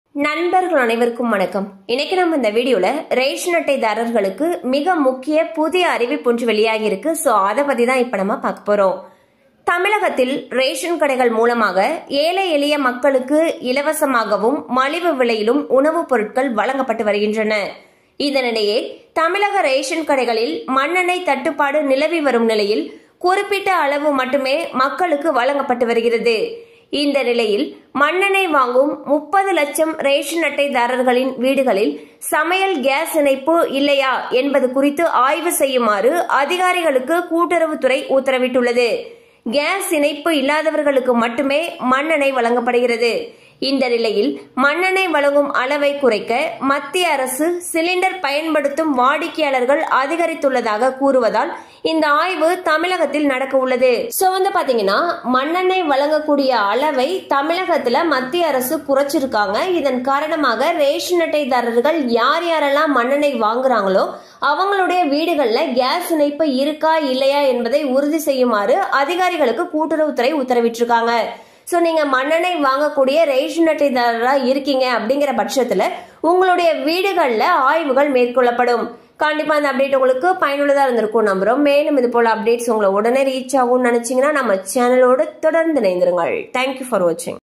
நண்பர்கள் அனைவருக்கும் வணக்கம். இன்னைக்கு நம்ம இந்த வீடியோல ரேஷன் அட்டைதாரர்களுக்கு மிக முக்கிய புதிய அறிவிப்பு ஒன்று வெளியாகி இருக்கு. சோ அதை பத்தி தான் இப்ப நம்ம பார்க்க போறோம். தமிழகத்தில் ரேஷன் கடைகள் மூலமாக ஏழை எளிய மக்களுக்கு இலவசமாகவும் மலிவு விலையிலும் உணவுப் பொருட்கள் வழங்கப்பட்டு வருகின்றன. இதனிடையே தமிழக ரேஷன் கடைகளில் மண்ணெண்ணெய் தட்டுப்பாடு நிலவி வரும் நிலையில் குறிப்பிட்ட அளவு மட்டுமே மக்களுக்கு வழங்கப்பட்டு வருகிறது. இந்த நிலையில் மண்ணெண்ணெய் வாங்கும் 30 லட்சம் ரேஷன் அட்டைதாரர்களின் வீடுகளில் சமையல் கேஸ் இணைப்பு இல்லையா என்பது குறித்து ஆய்வு செய்யுமாறு அதிகாரிகளுக்கு கூட்டுறவுத்துறை உத்தரவிட்டுள்ளது. கேஸ் இணைப்பு இல்லாதவர்களுக்கு மட்டுமே மண்ணெண்ணெய் வழங்கப்படுகிறது. இந்த நிலையில் மண்ணெண்ணெய் வழங்கும் அளவை குறைக்க மத்திய அரசு சிலிண்டர் பயன்படுத்தும் வாடிக்கையாளர்கள் அதிகரித்துள்ளதாக கூறுவதால் இந்த ஆய்வு தமிழகத்தில் நடக்க உள்ளது. சோ பாத்தீங்கன்னா மண்ணெண்ணெய் வழங்கக்கூடிய அளவை தமிழகத்துல மத்திய அரசு குறைச்சிருக்காங்க. இதன் காரணமாக ரேஷன் அட்டைதாரர்கள் யார் யாரெல்லாம் மண்ணெண்ணெய் வாங்குறாங்களோ அவங்களுடைய வீடுகள்ல கேஸ் இணைப்பு இருக்கா இல்லையா என்பதை உறுதி செய்யுமாறு அதிகாரிகளுக்கு கூட்டுறவுத்துறை உத்தரவிட்டிருக்காங்க. சோ நீங்க மண்ணெண்ணெய் வாங்கக்கூடிய ரேஷன் அட்டைதாரரா இருக்கீங்க அப்படிங்கிற பட்சத்துல உங்களுடைய வீடுகள்ல ஆய்வுகள் மேற்கொள்ளப்படும். கண்டிப்பா இந்த அப்டேட் உங்களுக்கு பயனுள்ளதா இருந்திருக்கும் நம்புறோம். மேலும் இது போல அப்டேட்ஸ் உங்களை உடனே ரீச் ஆகும்னு நினைச்சீங்கன்னா நம்ம சேனலோடு தொடர்ந்து இணைந்திருங்கள். தேங்க்யூ ஃபார் வாட்சிங்.